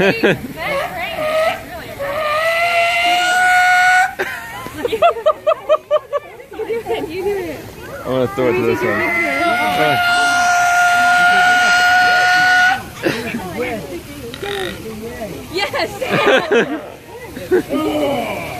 You do it. I'm gonna throw it to this one. Yes!